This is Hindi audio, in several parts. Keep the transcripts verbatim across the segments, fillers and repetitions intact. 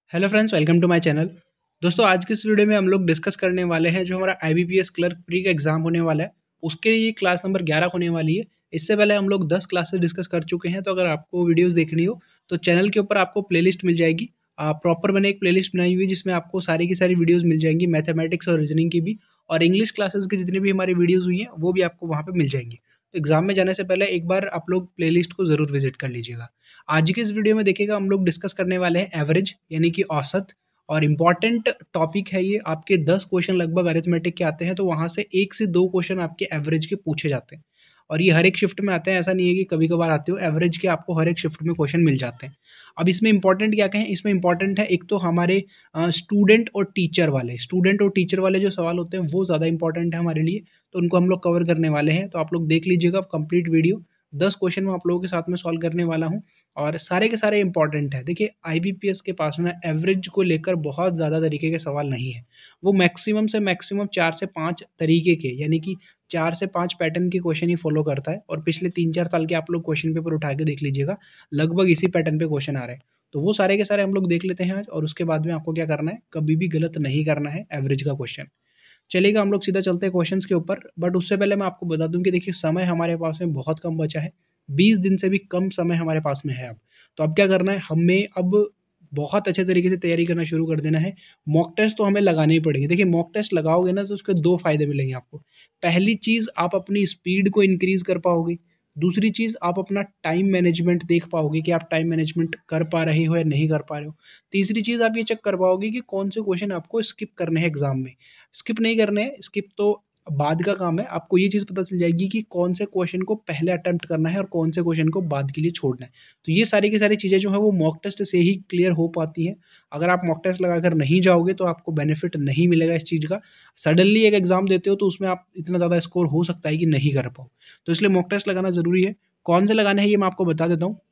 Hello friends, welcome to my channel. दोस्तों, आज की इस वीडियो में हम लोग डिस्कस करने वाले हैं जो हमारा आईबीपीएस क्लर्क प्री का एग्जाम होने वाला है, उसके लिए क्लास नंबर ग्यारह होने वाली है। इससे पहले हम लोग दस क्लासेस डिस्कस कर चुके हैं, तो अगर आपको वीडियोस देखनी हो तो चैनल के ऊपर आपको प्लेलिस्ट मिल जाएगी। प्रॉपर मैंने एक प्लेलिस्ट बनाई हुई है जिसमें आपको सारी की सारी वीडियोज़ मिल जाएंगी, मैथमेटिक्स और रीजनिंग की भी, और इंग्लिश क्लासेस की जितनी भी हमारी वीडियोज़ हुई हैं वो भी आपको वहाँ पर मिल जाएंगी। तो एग्जाम में जाने से पहले एक बार आप लोग प्लेलिस्ट को ज़रूर विजिट कर लीजिएगा। आज की इस वीडियो में देखिएगा, हम लोग डिस्कस करने वाले हैं एवरेज यानी कि औसत, और इम्पॉर्टेंट टॉपिक है ये। आपके दस क्वेश्चन लगभग अरिथमेटिक के आते हैं, तो वहाँ से एक से दो क्वेश्चन आपके एवरेज के पूछे जाते हैं, और ये हर एक शिफ्ट में आते हैं। ऐसा नहीं है कि कभी कभार आते हो, एवरेज के आपको हर एक शिफ्ट में क्वेश्चन मिल जाते हैं। अब इसमें इंपॉर्टेंट क्या कहें, इसमें इंपॉर्टेंट है एक तो हमारे स्टूडेंट और टीचर वाले स्टूडेंट और टीचर वाले जो सवाल होते हैं वो ज़्यादा इंपॉर्टेंट है हमारे लिए, तो उनको हम लोग कवर करने वाले हैं। तो आप लोग देख लीजिएगा कंप्लीट वीडियो, दस क्वेश्चन मैं आप लोगों के साथ में सॉल्व करने वाला हूँ, और सारे के सारे इंपॉर्टेंट है। देखिए, आईबीपीएस के पास ना एवरेज को लेकर बहुत ज़्यादा तरीके के सवाल नहीं है। वो मैक्सिमम से मैक्सिमम चार से पाँच तरीके के, यानी कि चार से पाँच पैटर्न के क्वेश्चन ही फॉलो करता है, और पिछले तीन चार साल के आप लोग क्वेश्चन पेपर उठा के देख लीजिएगा, लगभग इसी पैटर्न पे क्वेश्चन आ रहे हैं। तो वो सारे के सारे हम लोग देख लेते हैं आज, और उसके बाद में आपको क्या करना है, कभी भी गलत नहीं करना है एवरेज का क्वेश्चन। चलिएगा, हम लोग सीधा चलते हैं क्वेश्चंस के ऊपर। बट उससे पहले मैं आपको बता दूं कि देखिए, समय हमारे पास में बहुत कम बचा है, बीस दिन से भी कम समय हमारे पास में है अब। तो अब क्या करना है, हमें अब बहुत अच्छे तरीके से तैयारी करना शुरू कर देना है। मॉक टेस्ट तो हमें लगाने ही पड़ेंगे। देखिए, मॉक टेस्ट लगाओगे ना तो उसके दो फायदे मिलेंगे आपको। पहली चीज़, आप अपनी स्पीड को इंक्रीज कर पाओगे। दूसरी चीज़, आप अपना टाइम मैनेजमेंट देख पाओगे कि आप टाइम मैनेजमेंट कर पा रहे हो या नहीं कर पा रहे हो। तीसरी चीज़, आप ये चेक कर पाओगे कि कौन से क्वेश्चन आपको स्किप करने हैं एग्जाम में। स्किप नहीं करने हैं, स्किप तो बाद का काम है। आपको ये चीज़ पता चल जाएगी कि कौन से क्वेश्चन को पहले अटेम्प्ट करना है और कौन से क्वेश्चन को बाद के लिए छोड़ना है। तो ये सारी की सारी चीज़ें जो है वो मॉक टेस्ट से ही क्लियर हो पाती हैं। अगर आप मॉक टेस्ट लगाकर नहीं जाओगे तो आपको बेनिफिट नहीं मिलेगा इस चीज़ का। सडनली एक एग्जाम देते हो तो उसमें आप इतना ज़्यादा स्कोर हो सकता है कि नहीं कर पाओ, तो इसलिए मॉक टेस्ट लगाना ज़रूरी है। कौन से लगाने हैं ये मैं आपको बता देता हूँ।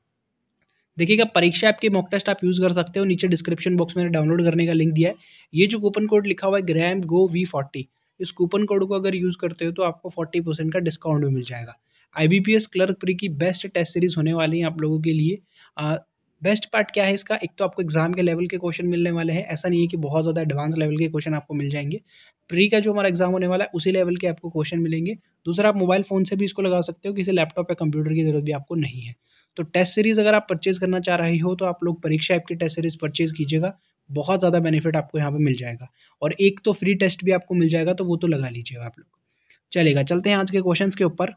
देखिएगा, परीक्षा ऐप के मॉक टेस्ट आप यूज़ कर सकते हो। नीचे डिस्क्रिप्शन बॉक्स में डाउनलोड करने का लिंक दिया है। ये जो कूपन कोड लिखा हुआ है ग्रैम गो वी फोर्टी, इस कूपन कोड को अगर यूज़ करते हो तो आपको फोर्टी परसेंट का डिस्काउंट भी मिल जाएगा। आईबीपीएस क्लर्क प्री की बेस्ट टेस्ट सीरीज होने वाली है आप लोगों के लिए। बेस्ट पार्ट क्या है इसका, एक तो आपको एग्जाम के लेवल के क्वेश्चन मिलने वाले हैं। ऐसा नहीं है कि बहुत ज़्यादा एडवांस लेवल के क्वेश्चन आपको मिल जाएंगे। प्री का जो हमारा एग्जाम होने वाला है उसी लेवल के आपको क्वेश्चन मिलेंगे। दूसरा, आप मोबाइल फ़ोन से भी इसको लगा सकते हो, किसी लैपटॉप या कंप्यूटर की ज़रूरत भी आपको नहीं है। तो टेस्ट सीरीज़ अगर आप परचेज़ करना चाह रहे हो तो आप लोग परीक्षा ऐप की टेस्ट सीरीज़ परचेज़ कीजिएगा। बहुत ज़्यादा बेनिफिट आपको यहाँ पे मिल जाएगा, और एक तो फ्री टेस्ट भी आपको मिल जाएगा, तो वो तो लगा लीजिएगा आप लोग। चलेगा, चलते हैं आज के क्वेश्चंस के ऊपर।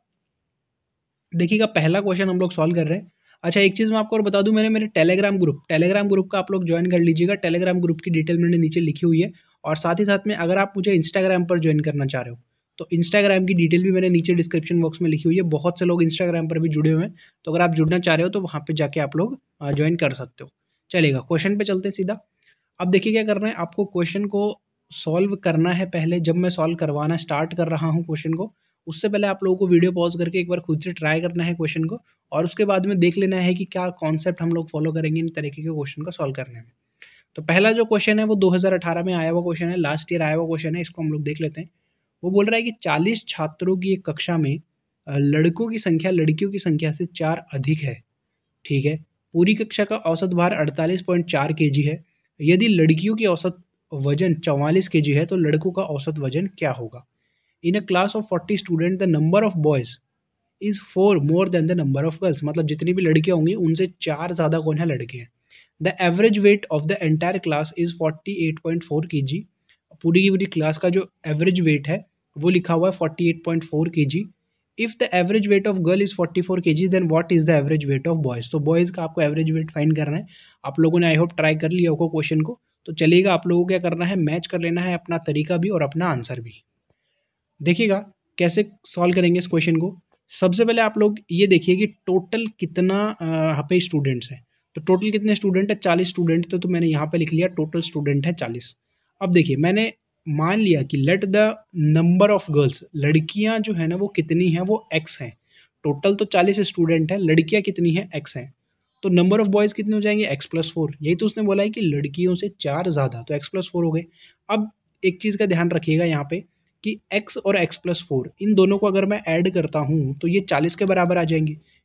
देखिएगा, पहला क्वेश्चन हम लोग सॉल्व कर रहे हैं। अच्छा, एक चीज़ मैं आपको और बता दूं, मैंने मेरे टेलीग्राम ग्रुप टेलीग्राम ग्रुप का आप लोग ज्वाइन कर लीजिएगा। टेलीग्राम ग्रुप की डिटेल मैंने नीचे लिखी हुई है, और साथ ही साथ में अगर आप मुझे इंस्टाग्राम पर ज्वाइन करना चाह रहे हो तो इंस्टाग्राम की डिटेल भी मैंने नीचे डिस्क्रिप्शन बॉक्स में लिखी हुई है। बहुत से लोग इंस्टाग्राम पर भी जुड़े हुए हैं, तो अगर आप जुड़ना चाह रहे हो तो वहाँ पर जाके आप लोग ज्वाइन कर सकते हो। चलेगा, क्वेश्चन पे चलते हैं सीधा। अब देखिए क्या करना है, आपको क्वेश्चन को सॉल्व करना है। पहले जब मैं सॉल्व करवाना स्टार्ट कर रहा हूँ क्वेश्चन को, उससे पहले आप लोगों को वीडियो पॉज करके एक बार खुद से ट्राई करना है क्वेश्चन को, और उसके बाद में देख लेना है कि क्या कॉन्सेप्ट हम लोग फॉलो करेंगे इन तरीके के क्वेश्चन को सॉल्व करने में। तो पहला जो क्वेश्चन है वो दो हज़ार अठारह में आया हुआ क्वेश्चन है, लास्ट ईयर आया हुआ क्वेश्चन है। इसको हम लोग देख लेते हैं। वो बोल रहा है कि चालीस छात्रों की एक कक्षा में अ, लड़कों की संख्या लड़कियों की संख्या से चार अधिक है। ठीक है। पूरी कक्षा का औसत भार अड़तालीस पॉइंट चार केजी है। यदि लड़कियों की औसत वजन चौवालीस केजी है तो लड़कों का औसत वजन क्या होगा। In a class of forty student the number of boys is four more than the number of girls, मतलब जितनी भी लड़कियां होंगी उनसे चार ज़्यादा कौन है, लड़के हैं। The average weight of the entire class is forty eight point four K G. पूरी की पूरी क्लास का जो एवरेज वेट है वो लिखा हुआ है forty eight point four K G. If the average weight of girl is forty four K G then what is the average weight of boys. तो बॉयज़ का आपको एवरेज वेट फाइंड करना है। आप लोगों ने आई होप ट्राई कर लिया होगा क्वेश्चन को। तो चलिएगा, आप लोगों को क्या करना है, मैच कर लेना है अपना तरीका भी और अपना आंसर भी। देखिएगा कैसे सॉल्व करेंगे इस क्वेश्चन को। सबसे पहले आप लोग ये देखिए कि टोटल कितना अ, यहाँ पे स्टूडेंट्स हैं। तो टोटल कितने स्टूडेंट है, चालीस स्टूडेंट। तो, तो मैंने यहाँ पे लिख लिया टोटल स्टूडेंट है चालीस। अब देखिए, मैंने मान लिया कि let the number of girls, लड़कियां जो है ना वो कितनी हैं, वो एक्स हैं। टोटल तो चालीस स्टूडेंट है, लड़कियां कितनी हैं, एक्स हैं। तो नंबर ऑफ बॉयज़ कितने हो जाएंगे, एक्स प्लस फोर। यही तो उसने बोला है कि लड़कियों से चार ज़्यादा, तो एक्स प्लस फोर हो गए। अब एक चीज़ का ध्यान रखिएगा यहाँ पे कि x और x प्लस फोर इन दोनों को अगर मैं ऐड करता हूँ तो ये चालीस के बराबर आ जाएंगे,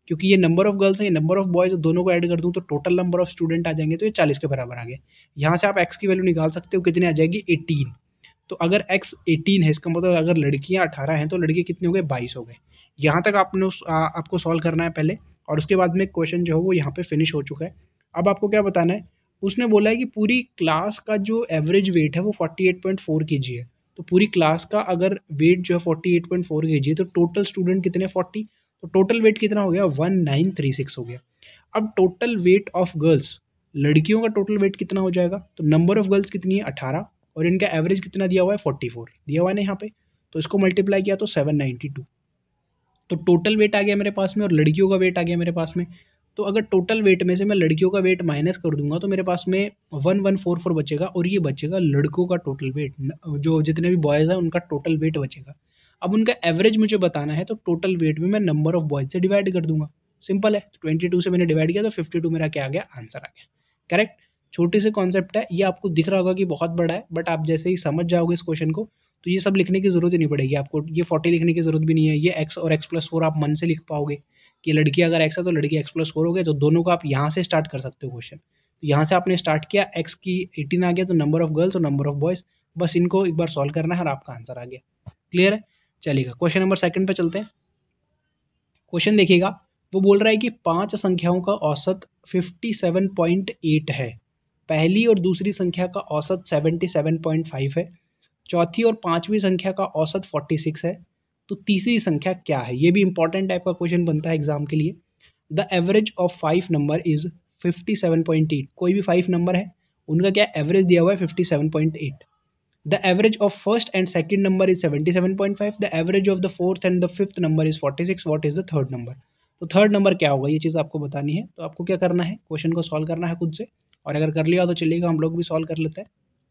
क्योंकि ये नंबर ऑफ गर्ल्स है, ये नंबर ऑफ बॉयज़, दोनों को ऐड कर दूँ तो टोटल नंबर ऑफ स्टूडेंट आ जाएंगे, तो ये चालीस के बराबर आ गया। यहाँ से आप एक्स की वैल्यू निकाल सकते हो, कितनी आ जाएगी एटीन। तो अगर एक्स एटीन है, इसका मतलब अगर लड़कियाँ अठारह हैं तो लड़के कितने हो गए, बाईस हो गए। यहाँ तक आपने उस आ, आपको सॉल्व करना है पहले, और उसके बाद में क्वेश्चन जो है वो यहाँ पे फिनिश हो चुका है। अब आपको क्या बताना है, उसने बोला है कि पूरी क्लास का जो एवरेज वेट है वो अड़तालीस पॉइंट चार केजी है। तो पूरी क्लास का अगर वेट जो है अड़तालीस पॉइंट चार केजी है तो टोटल स्टूडेंट कितने, चालीस, तो टोटल वेट कितना हो गया, उन्नीस सौ छत्तीस हो गया। अब टोटल वेट ऑफ गर्ल्स, लड़कियों का टोटल वेट कितना हो जाएगा, तो नंबर ऑफ गर्ल्स कितनी है, अठारह, और इनका एवरेज कितना दिया हुआ है, चौवालीस दिया हुआ है ना यहाँ पे, तो इसको मल्टीप्लाई किया तो सात सौ बानवे। तो टोटल वेट आ गया मेरे पास में और लड़कियों का वेट आ गया मेरे पास में। तो अगर टोटल वेट में से मैं लड़कियों का वेट माइनस कर दूंगा तो मेरे पास में वन वन फोर फोर बचेगा, और ये बचेगा लड़कों का टोटल वेट, जो जितने भी बॉयज़ हैं उनका टोटल वेट बचेगा। अब उनका एवरेज मुझे बताना है, तो टोटल वेट में मैं नंबर ऑफ बॉयज़ से डिवाइड कर दूंगा, सिंपल है। ट्वेंटी टू से मैंने डिवाइड किया तो फिफ्टी टू मेरा क्या आ गया, आंसर आ गया। करेक्ट। छोटे से कॉन्सेप्ट है, ये आपको दिख रहा होगा कि बहुत बड़ा है, बट आप जैसे ही समझ जाओगे इस क्वेश्चन को तो ये सब लिखने की ज़रूरत ही नहीं पड़ेगी आपको, ये चालीस लिखने की ज़रूरत भी नहीं है। ये x और x प्लस फोर आप मन से लिख पाओगे कि लड़की अगर x है तो लड़की x प्लस फोर हो गए, तो दोनों को आप यहाँ से स्टार्ट कर सकते हो क्वेश्चन। तो यहाँ से आपने स्टार्ट किया, x की एटीन आ गया, तो नंबर ऑफ गर्ल्स और नंबर ऑफ बॉयज़, बस इनको एक बार सॉल्व करना है और आपका आंसर आ गया। क्लियर है। चलिएगा क्वेश्चन नंबर सेकंड पे चलते हैं। क्वेश्चन देखिएगा, वो बोल रहा है कि पांच संख्याओं का औसत सत्तावन पॉइंट आठ है, पहली और दूसरी संख्या का औसत सतहत्तर पॉइंट पाँच है, चौथी और पांचवी संख्या का औसत छियालीस है, तो तीसरी संख्या क्या है। ये भी इंपॉर्टेंट टाइप का क्वेश्चन बनता है एग्जाम के लिए। The average of five number is सत्तावन पॉइंट आठ, कोई भी फाइव नंबर है उनका क्या एवरेज दिया हुआ है सत्तावन पॉइंट आठ। The average of first and second number is सतहत्तर पॉइंट पाँच, the average of the fourth and the fifth number is छियालीस, what is the third number. तो थर्ड नंबर क्या होगा, ये चीज़ आपको बतानी है। तो आपको क्या करना है, क्वेश्चन को सॉल्व करना है खुद से, और अगर कर लिया तो चलिएगा, हम लोग भी सॉल्व कर लेते हैं।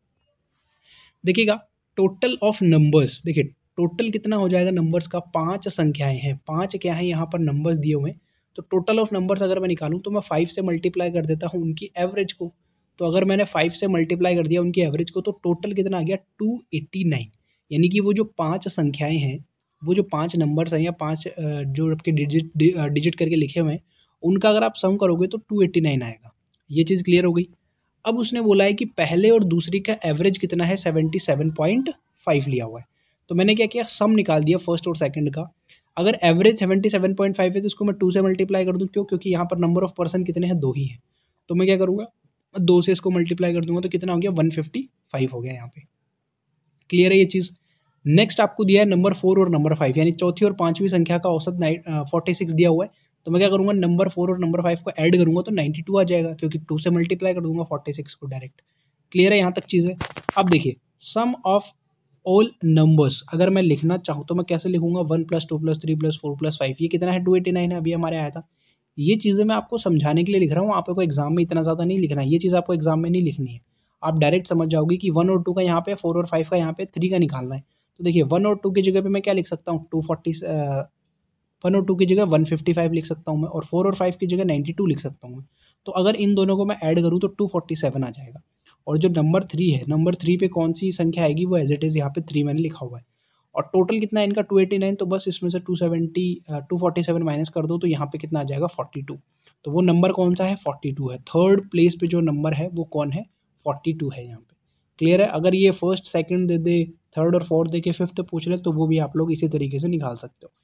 देखिएगा टोटल ऑफ नंबर्स, देखिए टोटल कितना हो जाएगा नंबर्स का, पांच संख्याएं हैं, पांच क्या है यहाँ पर नंबर्स दिए हुए हैं। तो टोटल ऑफ नंबर्स अगर मैं निकालूं तो मैं फाइव से मल्टीप्लाई कर देता हूँ उनकी एवरेज को। तो अगर मैंने फाइव से मल्टीप्लाई कर दिया उनकी एवरेज को तो टोटल कितना आ गया, टू एट्टी नाइन। यानी कि वो जो पांच संख्याएं हैं, वो जो पांच नंबर्स हैं या पांच जो आपके डिजिट डिजिट करके लिखे हुए हैं, उनका अगर आप सम करोगे तो टू एट्टी नाइन आएगा। ये चीज़ क्लियर हो गई। अब उसने बोला है कि पहले और दूसरी का एवरेज कितना है, सतहत्तर पॉइंट पाँच लिया हुआ है। तो मैंने क्या किया, सम निकाल दिया फर्स्ट और सेकंड का। अगर एवरेज सतहत्तर पॉइंट पाँच है तो इसको मैं टू से मल्टीप्लाई कर दूं, क्यों, क्योंकि यहाँ पर नंबर ऑफ पर्सन कितने हैं, दो ही हैं। तो मैं क्या करूँगा, दो से इसको मल्टीप्लाई कर दूंगा तो कितना हो गया, वन फिफ्टी फाइव हो गया यहाँ पे। क्लियर है ये चीज़। नेक्स्ट आपको दिया है नंबर फोर और नंबर फाइव, यानी चौथी और पांचवी संख्या का औसत फोर्टी सिक्स दिया हुआ है। तो मैं क्या करूँगा, नंबर फोर और नंबर फाइव को ऐड करूँगा तो नाइन्टी टू आ जाएगा, क्योंकि टू से मल्टीप्लाई कर दूंगा फोर्टी सिक्स को डायरेक्ट। क्लियर है यहाँ तक चीज़ें। अब देखिए सम ऑफ ऑल नंबर्स अगर मैं लिखना चाहूँ तो मैं कैसे लिखूंगा, one plus two plus three plus four plus five, ये कितना है, टू एटी नाइन है, अभी हमारे आया था। ये चीज़ें मैं आपको समझाने के लिए लिख रहा हूँ, आपको एग्जाम में इतना ज़्यादा नहीं लिखना है, ये चीज़ आपको एग्जाम में नहीं लिखनी है। आप डायरेक्ट समझ जाओगे कि वन और टू का यहाँ पे, फोर और फाइव का यहाँ पे, थ्री का निकालना है। तो देखिए वन और टू की जगह पे मैं क्या लिख सकता हूँ, टू फोर्टी वन और टू की जगह वन फिफ्टी फाइव लिख सकता हूँ मैं, और फोर और फाइव की जगह नाइन्टी टू लिख सकता हूँ मैं। तो अगर इन दोनों को मैं ऐड करूँ तो टू फोर्टी सेवन आ जाएगा। और जो नंबर थ्री है, नंबर थ्री पे कौन सी संख्या आएगी, वो एज इट इज़ यहाँ पे थ्री मैंने लिखा हुआ है। और टोटल कितना है इनका, टू एटी नाइन, तो बस इसमें से two seventy two forty seven minus कर दो तो यहाँ पे कितना आ जाएगा, फोर्टी टू। तो वो नंबर कौन सा है, फोर्टी टू है। थर्ड प्लेस पे जो नंबर है वो कौन है, फोर्टी टू है यहाँ पे। क्लियर है। अगर ये फर्स्ट सेकंड दे दे, थर्ड और फोर्थ दे के फिफ्थ पूछ ले तो वो भी आप लोग इसी तरीके से निकाल सकते हो।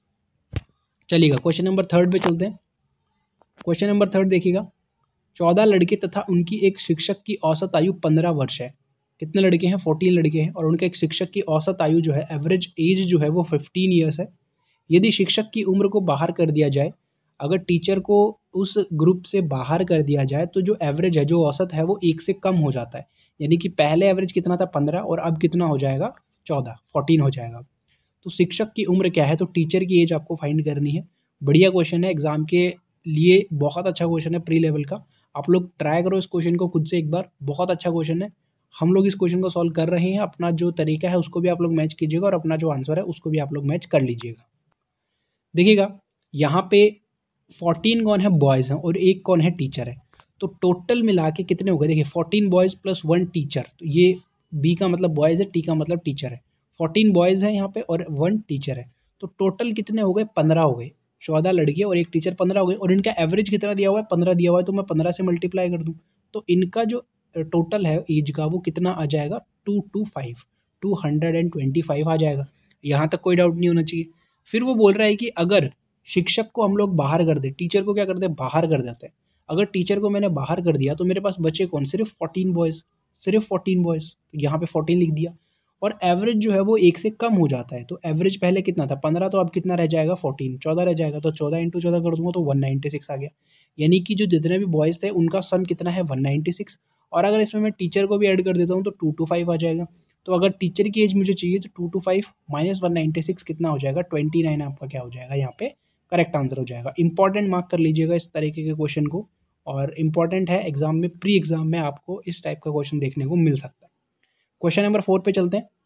चलिएगा क्वेश्चन नंबर थर्ड पे चलते हैं। क्वेश्चन नंबर थर्ड देखिएगा, चौदह लड़के तथा उनकी एक शिक्षक की औसत आयु पंद्रह वर्ष है। कितने लड़के हैं, फोर्टीन लड़के हैं, और उनके एक शिक्षक की औसत आयु जो है, एवरेज एज जो है वो फिफ्टीन ईयर्स है। यदि शिक्षक की उम्र को बाहर कर दिया जाए, अगर टीचर को उस ग्रुप से बाहर कर दिया जाए तो जो एवरेज है, जो औसत है, वो एक से कम हो जाता है। यानी कि पहले एवरेज कितना था, पंद्रह, और अब कितना हो जाएगा, चौदह, फोर्टीन हो जाएगा। तो शिक्षक की उम्र क्या है, तो टीचर की एज आपको फाइंड करनी है। बढ़िया क्वेश्चन है, एग्जाम के लिए बहुत अच्छा क्वेश्चन है, प्री लेवल का। आप लोग ट्राई करो इस क्वेश्चन को खुद से एक बार, बहुत अच्छा क्वेश्चन है। हम लोग इस क्वेश्चन को सॉल्व कर रहे हैं, अपना जो तरीका है उसको भी आप लोग मैच कीजिएगा और अपना जो आंसर है उसको भी आप लोग मैच कर लीजिएगा। देखिएगा यहाँ पे फोर्टीन कौन है, बॉयज़ हैं, और एक कौन है, टीचर है। तो टोटल मिला के कितने हो गए, देखिए fourteen boys plus one teacher, तो ये बी का मतलब बॉयज़ है, टी का मतलब टीचर है। फोर्टीन बॉयज़ हैं यहाँ पे और वन टीचर है, तो टोटल कितने हो गए, पंद्रह हो गए। चौदह लड़कियाँ और एक टीचर, पंद्रह हो गए। और इनका एवरेज कितना दिया हुआ है, पंद्रह दिया हुआ है, तो मैं पंद्रह से मल्टीप्लाई कर दूँ तो इनका जो टोटल है एज का वो कितना आ जाएगा, two two five two hundred and twenty five आ जाएगा। यहाँ तक कोई डाउट नहीं होना चाहिए। फिर वो बोल रहा है कि अगर शिक्षक को हम लोग बाहर कर दें, टीचर को क्या करते हैं, बाहर कर देते हैं। अगर टीचर को मैंने बाहर कर दिया तो मेरे पास बचे कौन, सिर्फ फोर्टीन बॉयज़, सिर्फ फोर्टीन बॉयज़, तो यहाँ पे फोर्टीन लिख दिया। और एवरेज जो है वो एक से कम हो जाता है, तो एवरेज पहले कितना था, पंद्रह, तो अब कितना रह जाएगा, फोर्टीन, चौदह रह जाएगा। तो चौदह इंटू चौदह कर दूंगा तो वन नाइन्टी सिक्स आ गया। यानी कि जो जितने भी बॉयज़ थे उनका सम कितना है, वन नाइन्टी सिक्स। और अगर इसमें मैं टीचर को भी ऐड कर देता हूँ तो टू टू फाइव आ जाएगा। तो अगर टीचर की एज मुझे चाहिए तो two two five minus one ninety six कितना हो जाएगा, ट्वेंटी नाइन आपका क्या हो जाएगा, यहाँ पे करेक्ट आंसर हो जाएगा। इंपॉर्टेंट मार्क कर लीजिएगा इस तरीके के क्वेश्चन को, और इंपॉर्टेंट है, एग्जाम में, प्री एग्जाम में आपको इस टाइप का क्वेश्चन देखने को मिल सकता है। क्वेश्चन नंबर फोर पे चलते हैं।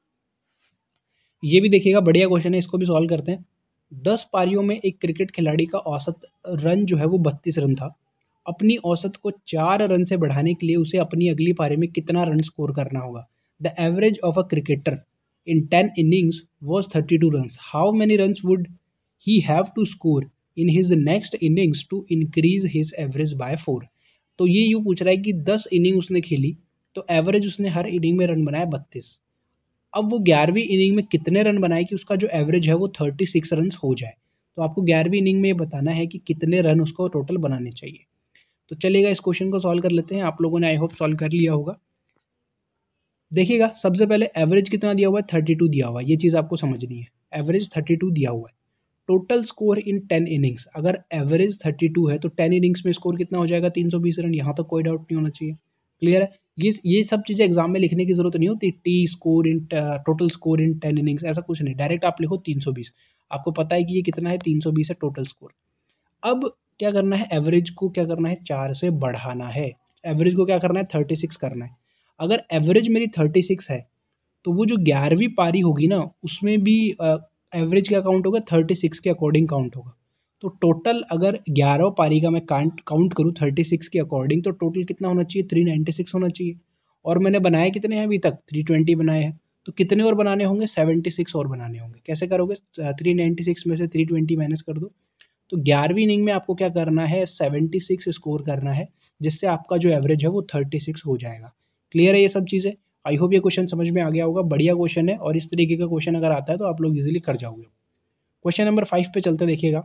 ये भी देखिएगा, बढ़िया क्वेश्चन है, इसको भी सॉल्व करते हैं। दस पारियों में एक क्रिकेट खिलाड़ी का औसत रन जो है वो बत्तीस रन था। अपनी औसत को चार रन से बढ़ाने के लिए उसे अपनी अगली पारी में कितना रन स्कोर करना होगा। The average of a cricketer in ten innings was thirty two run. How many run would he have to score in his next innings to increase his average by four. तो ये यूँ पूछ रहा है कि दस इनिंग उसने खेली तो एवरेज उसने हर इनिंग में रन बनाया बत्तीस। अब वो ग्यारहवीं इनिंग में कितने रन बनाए कि उसका जो एवरेज है वो थर्टी सिक्स रन हो जाए। तो आपको ग्यारहवीं इनिंग में ये बताना है कि कितने रन उसको टोटल बनाने चाहिए। तो चलिएगा, इस क्वेश्चन को सॉल्व कर लेते हैं। आप लोगों ने आई होप सॉल्व कर लिया होगा। देखिएगा, सबसे पहले एवरेज कितना दिया हुआ है, थर्टी टू दिया हुआ है, ये चीज़ आपको समझनी है। एवरेज थर्टी टू दिया हुआ है। Total score in ten innings, अगर एवरेज थर्टी टू है तो टेन इनिंग्स में स्कोर कितना हो जाएगा, तीन सौ बीस रन। यहाँ तक कोई डाउट नहीं होना चाहिए। क्लियर है। ये ये सब चीज़ें एग्जाम में लिखने की जरूरत नहीं होती, टी score in total score in ten innings, ऐसा कुछ नहीं, डायरेक्ट आप लिखो तीन सौ बीस। आपको पता है कि ये कितना है, तीन सौ बीस है टोटल स्कोर। अब क्या करना है, एवरेज को क्या करना है, चार से बढ़ाना है। एवरेज को क्या करना है, थर्टी सिक्स करना है। अगर एवरेज मेरी थर्टी सिक्स है तो वो जो ग्यारहवीं पारी होगी ना उसमें भी एवरेज क्या काउंट होगा, थर्टी सिक्स के अकॉर्डिंग काउंट होगा। तो टोटल अगर ग्यारह पारी का मैं काउंट काउंट करूँ थर्टी सिक्स के अकॉर्डिंग तो टोटल कितना होना चाहिए, थ्री नाइन्टी सिक्स होना चाहिए। और मैंने बनाए कितने हैं अभी तक, थ्री ट्वेंटी बनाए हैं। तो कितने और बनाने होंगे, सेवेंटी सिक्स और बनाने होंगे। कैसे करोगे, थ्री नाइन्टी सिक्स में से थ्री ट्वेंटी माइनस कर दो। तो ग्यारहवीं इनिंग में आपको क्या करना है, सेवेंटी सिक्स स्कोर करना है, जिससे आपका जो एवरेज है वो थर्टी सिक्स हो जाएगा। क्लियर है ये सब चीज़ें। आई होप ये क्वेश्चन समझ में आ गया होगा। बढ़िया क्वेश्चन है, और इस तरीके का क्वेश्चन अगर आता है तो आप लोग इजीली कर जाओगे। क्वेश्चन नंबर फाइव पे चलते, देखिएगा।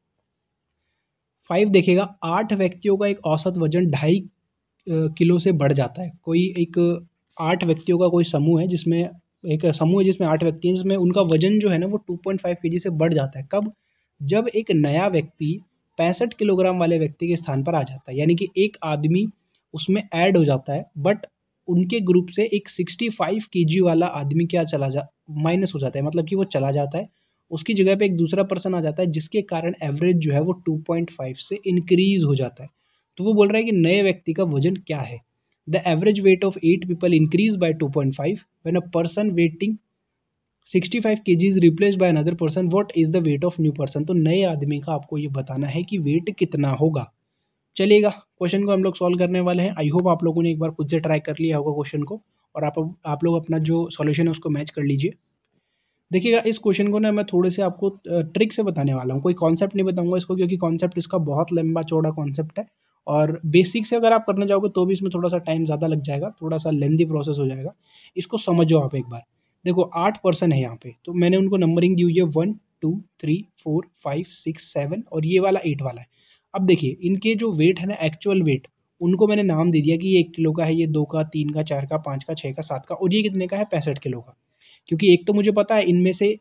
फाइव देखिएगा, आठ व्यक्तियों का एक औसत वजन ढाई किलो से बढ़ जाता है। कोई एक आठ व्यक्तियों का कोई समूह है जिसमें एक समूह है जिसमें आठ व्यक्ति हैं, जिसमें उनका वजन जो है ना वो टू पॉइंट फाइव केजी से बढ़ जाता है। कब, जब एक नया व्यक्ति पैंसठ किलोग्राम वाले व्यक्ति के स्थान पर आ जाता है। यानी कि एक आदमी उसमें ऐड हो जाता है, बट उनके ग्रुप से एक सिक्सटी फाइव केजी वाला आदमी क्या चला जा माइनस हो जाता है, मतलब कि वो चला जाता है। उसकी जगह पे एक दूसरा पर्सन आ जाता है, जिसके कारण एवरेज जो है वो टू पॉइंट फाइव से इंक्रीज हो जाता है। तो वो बोल रहा है कि नए व्यक्ति का वजन क्या है। The average weight of eight people increase by two point five when a person weighing sixty five kg is replaced by another person, what is the weight of new person. तो नए आदमी का आपको ये बताना है कि वेट कितना होगा। चलिएगा, क्वेश्चन को हम लोग सॉल्व करने वाले हैं। आई होप आप लोगों ने एक बार खुद से ट्राई कर लिया होगा क्वेश्चन को, और आप आप लोग अपना जो सॉल्यूशन है उसको मैच कर लीजिए। देखिएगा, इस क्वेश्चन को ना मैं थोड़े से आपको ट्रिक से बताने वाला हूँ, कोई कॉन्सेप्ट नहीं बताऊंगा इसको, क्योंकि कॉन्सेप्ट इसका बहुत लंबा चौड़ा कॉन्सेप्ट है। और बेसिक से अगर आप करने जाओगे तो भी इसमें थोड़ा सा टाइम ज़्यादा लग जाएगा, थोड़ा सा लेंदी प्रोसेस हो जाएगा। इसको समझो आप एक बार। देखो, आठ पर्सन है यहाँ पे, तो मैंने उनको नंबरिंग दी हुई है, one two three four five six seven, और ये वाला एट वाला है। अब देखिए, इनके जो वेट है ना, एक्चुअल वेट, उनको मैंने नाम दे दिया कि ये एक किलो का है, ये दो का, तीन का, चार का, पाँच का, छः का, सात का, और ये कितने का है, पैंसठ किलो का। क्योंकि एक तो मुझे पता है इनमें से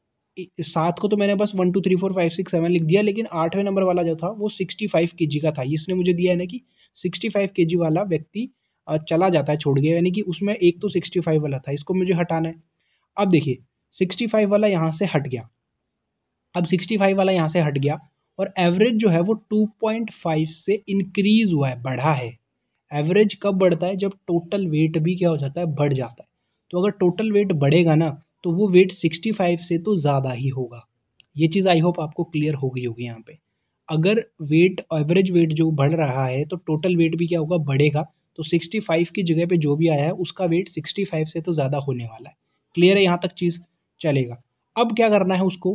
सात को तो मैंने बस one two three four five six seven लिख दिया, लेकिन आठवें नंबर वाला जो था वो सिक्सटी फाइव के जी का था। इसने मुझे दिया है ना कि सिक्सटी फाइव के जी वाला व्यक्ति चला जाता है, छोड़ गया, यानी कि उसमें एक तो सिक्सटी फाइव वाला था, इसको मुझे हटाना है। अब देखिए, सिक्सटी फाइव वाला यहाँ से हट गया। अब सिक्सटी फाइव वाला यहाँ से हट गया, और एवरेज जो है वो टू पॉइंट फाइव से इंक्रीज हुआ है, बढ़ा है। एवरेज कब बढ़ता है, जब टोटल वेट भी क्या हो जाता है, बढ़ जाता है। तो अगर टोटल वेट बढ़ेगा ना तो वो वेट सिक्सटी फाइव से तो ज़्यादा ही होगा। ये चीज़ आई होप आपको क्लियर हो गई होगी यहाँ पे। अगर वेट, एवरेज वेट जो बढ़ रहा है तो टोटल वेट भी क्या होगा, बढ़ेगा। तो सिक्सटी फाइव की जगह पे जो भी आया है उसका वेट सिक्सटी फाइव से तो ज़्यादा होने वाला है। क्लियर है यहाँ तक चीज़, चलेगा। अब क्या करना है उसको,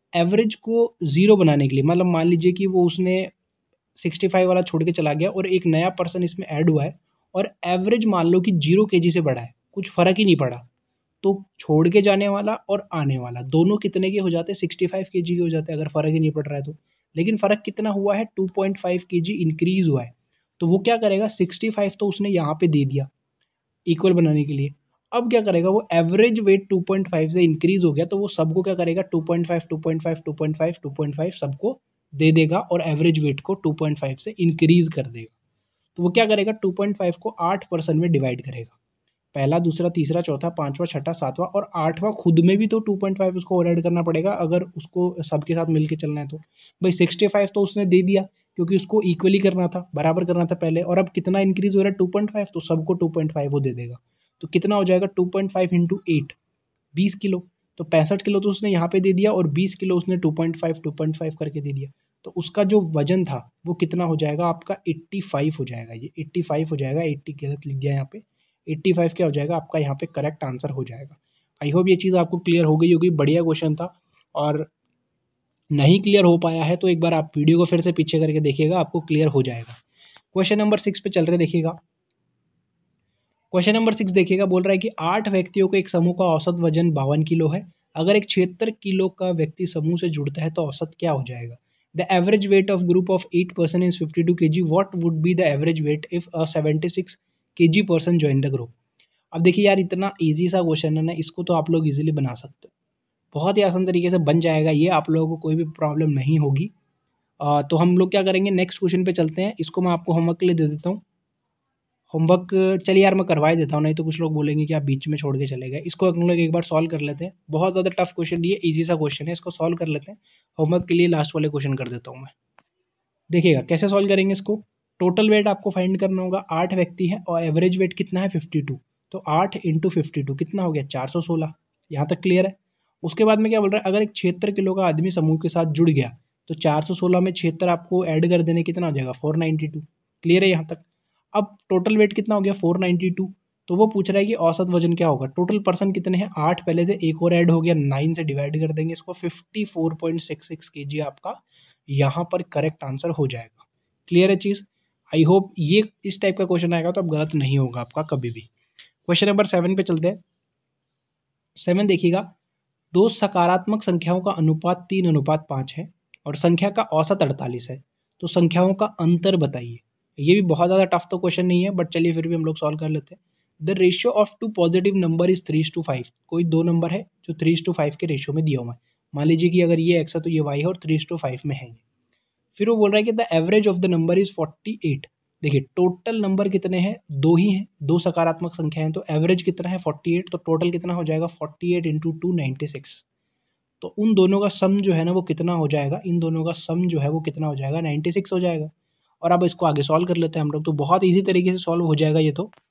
एवरेज को ज़ीरो बनाने के लिए, मतलब मान लीजिए कि वो उसने सिक्सटी फाइव वाला छोड़ के चला गया और एक नया पर्सन इसमें ऐड हुआ है और एवरेज मान लो कि जीरो केजी से बढ़ा है, कुछ फ़र्क ही नहीं पड़ा, तो छोड़ के जाने वाला और आने वाला दोनों कितने के हो जाते हैं, सिक्सटी फाइव केजी के हो जाते हैं अगर फ़र्क ही नहीं पड़ रहा है तो। लेकिन फ़र्क कितना हुआ है, two point five kg increase हुआ है, तो वो क्या करेगा, सिक्सटी फाइव तो उसने यहाँ पे दे दिया इक्वल बनाने के लिए। अब क्या करेगा, वो average weight two point five से इंक्रीज़ हो गया तो वो सबको क्या करेगा, two point five, two point five, two point five, two point five सबको दे देगा और एवरेज वेट को टू पॉइंट फाइव से इंक्रीज़ कर देगा। तो वो क्या करेगा, टू पॉइंट फाइव को आठ परसेंट में डिवाइड करेगा, पहला, दूसरा, तीसरा, चौथा, पाँचवा, छठा, सातवां और आठवां खुद में भी तो टू पॉइंट फाइव उसको और ऐड करना पड़ेगा अगर उसको सबके साथ मिलके चलना है तो। भाई सिक्सटी फाइव तो उसने दे दिया क्योंकि उसको इक्वली करना था, बराबर करना था पहले, और अब कितना इंक्रीज़ हो रहा है, टू पॉइंट फाइव, तो सबको टू पॉइंट फाइव वो दे देगा। तो कितना हो जाएगा, two point five into eight, बीस किलो, तो पैंसठ किलो तो उसने यहाँ पे दे दिया और बीस किलो उसने two point five, two point five करके दे दिया। तो उसका जो वजन था वो कितना हो जाएगा आपका, एट्टी फाइव हो जाएगा, ये एट्टी फाइव हो जाएगा, एट्टी गलत लिख दिया यहाँ पे, एट्टी फाइव क्या हो जाएगा आपका यहाँ पे करेक्ट आंसर हो जाएगा। आई होप ये चीज़ आपको क्लियर हो गई होगी, बढ़िया क्वेश्चन था। और नहीं क्लियर हो पाया है तो एक बार आप वीडियो को फिर से पीछे करके देखिएगा, आपको क्लियर हो जाएगा। क्वेश्चन नंबर सिक्स पे चल रहे देखिएगा। क्वेश्चन नंबर सिक्स देखिएगा, बोल रहा है कि आठ व्यक्तियों के एक समूह का औसत वजन बावन किलो है, अगर एक छिहत्तर किलो का व्यक्ति समूह से जुड़ता है तो औसत क्या हो जाएगा। The average weight of group of eight person is fifty two K G, what would be the average weight if a seventy six K G person join the group. अब देखिए यार, इतना ईजी सा क्वेश्चन है ना, इसको तो आप लोग इजीली बना सकते हो, बहुत ही आसान तरीके से बन जाएगा ये, आप लोगों को कोई भी प्रॉब्लम नहीं होगी। आ, तो हम लोग क्या करेंगे, नेक्स्ट क्वेश्चन पे चलते हैं। इसको मैं आपको होमवर्क के लिए दे देता हूँ। होमवर्क चलिए यार मैं करवा ही देता हूँ, नहीं तो कुछ लोग बोलेंगे कि आप बीच में छोड़ के चले गए। इसको हम लोग एक बार सॉल्व कर लेते हैं, बहुत ज़्यादा टफ क्वेश्चन ये इजी सा क्वेश्चन है, इसको सॉल्व कर लेते हैं। होमवर्क के लिए लास्ट वाले क्वेश्चन कर देता हूँ मैं। देखिएगा कैसे सॉल्व करेंगे इसको। टोटल वेट आपको फाइंड करना होगा, आठ व्यक्ति हैं और एवरेज वेट कितना है, फिफ्टी टू, तो आठ इंटू फिफ्टी टू कितना हो गया, चार सौ सोलह। यहाँ तक क्लियर है। उसके बाद में क्या बोल रहा है, अगर एक छिहत्तर किलो का आदमी समूह के साथ जुड़ गया तो चार सौ सोलह में छिहत्तर आपको ऐड कर देने कितना हो जाएगा, फोर नाइन्टी टू। क्लियर है यहाँ तक। अब टोटल वेट कितना हो गया, फोर नाइन्टी टू, तो वो पूछ रहा है कि औसत वजन क्या होगा। टोटल पर्सन कितने हैं, आठ पहले से, एक और ऐड हो गया, नाइन से डिवाइड कर देंगे इसको, fifty four point six six K G आपका यहाँ पर करेक्ट आंसर हो जाएगा। क्लियर है चीज़। आई होप ये इस टाइप का क्वेश्चन आएगा तो अब गलत नहीं होगा आपका कभी भी। क्वेश्चन नंबर सेवन पे चलते हैं। सेवन देखिएगा, दो सकारात्मक संख्याओं का अनुपात तीन अनुपात पाँच है और संख्या का औसत अड़तालीस है, तो संख्याओं का अंतर बताइए। ये भी बहुत ज़्यादा टफ तो क्वेश्चन नहीं है, बट चलिए फिर भी हम लोग सॉल्व कर लेते हैं। The ratio of two positive number is three two five, कोई दो नंबर है जो थ्री टू फाइव के रेशियो में दिया हुआ है। मान लीजिए कि अगर ये एक्स है तो ये वाई है और थ्री टू फाइव में है ये। फिर वो बोल रहा है कि the average of the number is forty eight. देखिए टोटल नंबर कितने हैं, दो ही हैं, दो सकारात्मक संख्या हैं, तो एवरेज कितना है फोर्टी एट, तो टोटल कितना हो जाएगा, forty eight into two ninety six. तो उन दोनों का सम जो है ना वो कितना हो जाएगा, इन दोनों का सम जो है वो कितना हो जाएगा, नाइन्टी सिक्स हो जाएगा। और अब इसको आगे सॉल्व कर लेते हैं हम लोग, तो बहुत ईजी तरीके से सॉल्व हो जाएगा ये तो।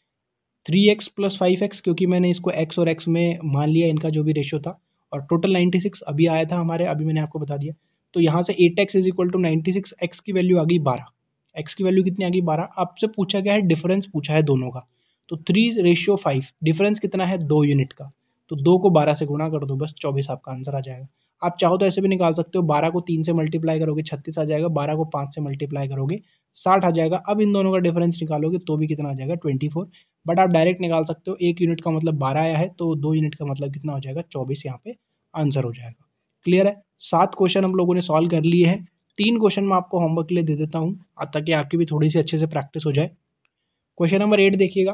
Three x plus five x, क्योंकि मैंने इसको एक्स और एक्स में मान लिया इनका जो भी रेशियो था, और टोटल नाइन्टी सिक्स अभी आया था हमारे, अभी मैंने आपको बता दिया। तो यहाँ से eight x is equal to ninety six, x की वैल्यू आ गई बारह, एक्स की वैल्यू कितनी आ गई, बारह। आपसे पूछा गया है डिफरेंस, पूछा है दोनों का, तो थ्री रेशियो फाइव, डिफरेंस कितना है, दो यूनिट का, तो दो को बारह से गुणा कर दो, बस चौबीस आपका आंसर आ जाएगा। आप चाहो तो ऐसे भी निकाल सकते हो, बारह को तीन से मल्टीप्लाई करोगे छत्तीस आ जाएगा, बारह को पाँच से मल्टीप्लाई करोगे साठ आ जाएगा। अब इन दोनों का डिफरेंस निकालोगे तो भी कितना आ जाएगा, ट्वेंटी फोर। बट आप डायरेक्ट निकाल सकते हो, एक यूनिट का मतलब बारह आया है तो दो यूनिट का मतलब कितना हो जाएगा, चौबीस, यहाँ पे आंसर हो जाएगा। क्लियर है। सात क्वेश्चन हम लोगों ने सॉल्व कर लिए हैं, तीन क्वेश्चन मैं आपको होमवर्क के लिए दे देता हूँ ताकि आपकी भी थोड़ी सी अच्छे से प्रैक्टिस हो जाए। क्वेश्चन नंबर एट देखिएगा,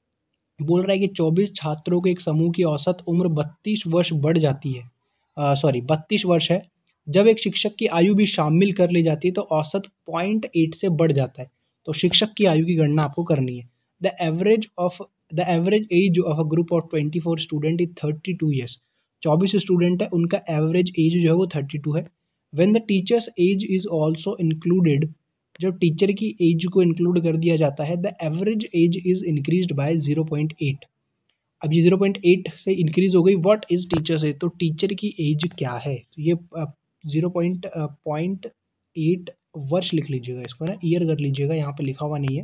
बोल रहा है कि चौबीस छात्रों के एक समूह की औसत उम्र बत्तीस वर्ष बढ़ जाती है, सॉरी बत्तीस वर्ष है, जब एक शिक्षक की आयु भी शामिल कर ली जाती है तो औसत पॉइंट एट से बढ़ जाता है। तो शिक्षक की आयु की गणना आपको करनी है। The average of the average age of a group of twenty four student is thirty two years. चौबीस स्टूडेंट है, उनका एवरेज एज जो है वो थर्टी टू है। When the teacher's age is also included, जब टीचर की एज को इंक्लूड कर दिया जाता है, the average age is increased by zero point eight. अब ये ज़ीरो पॉइंट एट से इंक्रीज हो गई, व्हाट इज टीचर एज, तो टीचर की एज क्या है, तो ये ज़ीरो पॉइंट पॉइंट एट वर्ष लिख लीजिएगा, इसको ना ईयर कर लीजिएगा, यहाँ पे लिखा हुआ नहीं है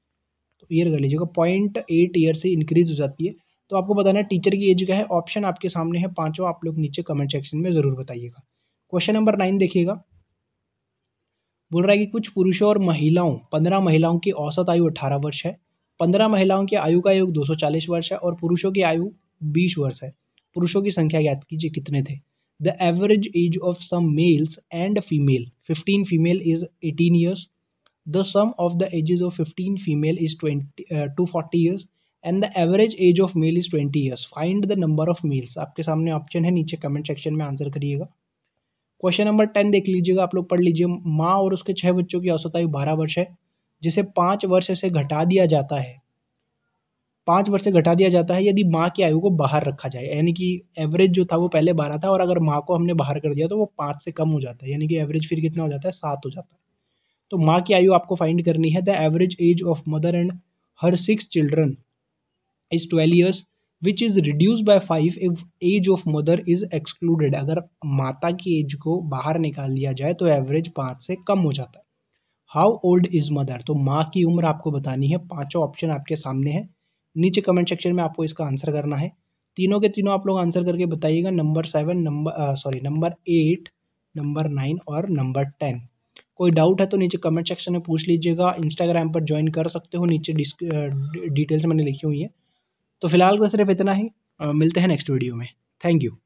तो ईयर कर लीजिएगा, पॉइंट एट ईयर से इंक्रीज हो जाती है। तो आपको बताना है टीचर की एज क्या है, ऑप्शन आपके सामने है पांचों, आप लोग नीचे कमेंट सेक्शन में ज़रूर बताइएगा। क्वेश्चन नंबर नाइन देखिएगा, बोल रहा है कि कुछ पुरुषों और महिलाओं पंद्रह महिलाओं की औसत आयु अठारह वर्ष है, पंद्रह महिलाओं की आयु का योग दो सौ चालीस वर्ष है और पुरुषों की आयु बीस वर्ष है। पुरुषों की संख्या ज्ञात कीजिए कितने थे। The average age of some males and female, fifteen female is eighteen years, the sum of the ages of fifteen female is twenty two forty years and the average age of male is twenty years, find the number of males. आपके सामने ऑप्शन है, नीचे कमेंट सेक्शन में आंसर करिएगा। क्वेश्चन नंबर टेन देख लीजिएगा, आप लोग पढ़ लीजिए। माँ और उसके छह बच्चों की औसत आयु बारह वर्ष है, जिसे पाँच वर्ष से घटा दिया जाता है पाँच वर्ष से घटा दिया जाता है यदि माँ की आयु को बाहर रखा जाए। यानी कि एवरेज जो था वो पहले बारह था और अगर माँ को हमने बाहर कर दिया तो वो पाँच से कम हो जाता है, यानी कि एवरेज फिर कितना हो जाता है, सात हो जाता है। तो माँ की आयु आपको फाइंड करनी है। The average age of mother and her six children is twelve years which is reduce by five if age of mother is excluded. अगर माता की एज को बाहर निकाल दिया जाए तो एवरेज पाँच से कम हो जाता है। हाउ ओल्ड इज मदर, तो माँ की उम्र आपको बतानी है। पांचों ऑप्शन आपके सामने है, नीचे कमेंट सेक्शन में आपको इसका आंसर करना है। तीनों के तीनों आप लोग आंसर करके बताइएगा, number seven, number sorry number eight, number nine और नंबर टेन। कोई डाउट है तो नीचे कमेंट सेक्शन में पूछ लीजिएगा। इंस्टाग्राम पर ज्वाइन कर सकते हो, नीचे डिटेल्स मैंने लिखी हुई है। तो फिलहाल तो सिर्फ इतना ही, मिलते हैं नेक्स्ट वीडियो में। Thank you.